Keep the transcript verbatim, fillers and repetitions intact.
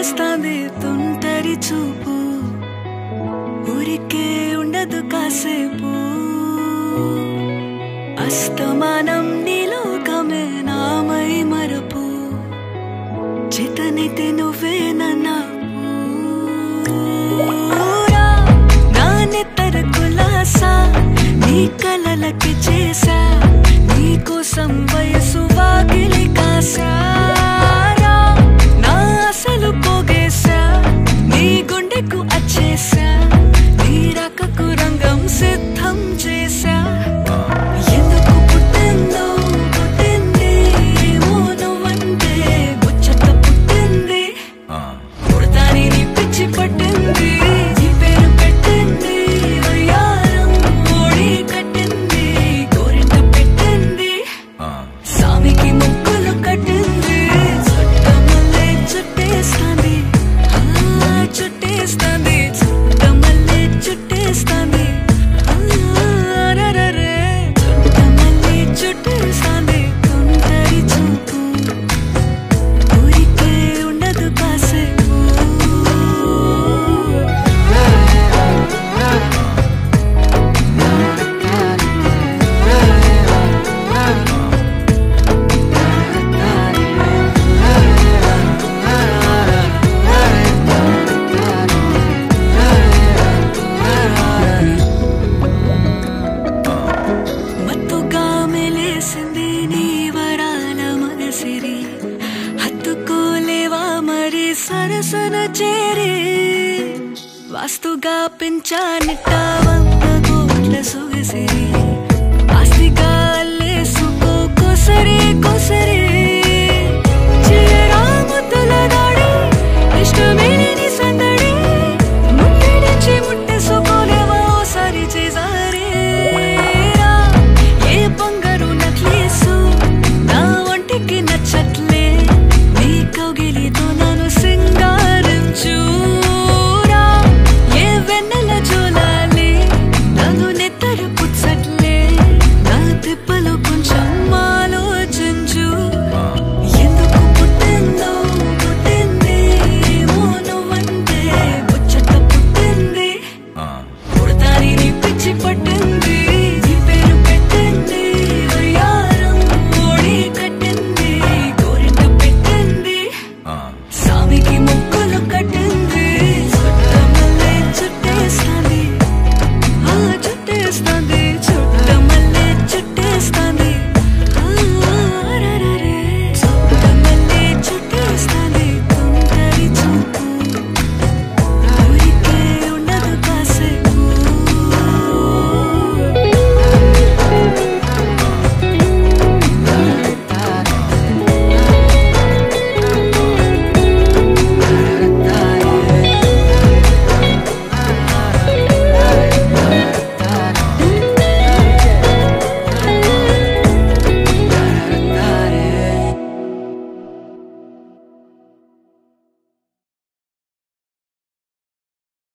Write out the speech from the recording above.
చుట్టేస్తాంది తుంటరి చూపు ఊరికే ఉండదు కాసేపు అస్తమానం నీలోకమే నామై మరపు చేతనైతే నువ్వే నన్నా నానెత్తర కులాసా నీ కలలకి చేసా నీ కోసం వయసు వాకిలి కాసా సిద్ధం చేశా ఎందుకు పుట్టిందో పుట్టింది ఏమో నువ్వంటే ముచ్చట పుట్టింది పుడతాని నీ పిచ్చి పట్టింది నీ పేరు పెట్టింది వయ్యారం ఓడి కట్టింది గోరింట పెట్టింది సామికి ముక్కులు కట్టింది చుట్టమల్లే చుట్టేస్తాంది చుట్టేస్తాంది చుట్టమల్లే చుట్టేస్తాంది సరసన చేరి వాస్తుగా పెంచానిట్ట వంద కోట్ల సొగసిరి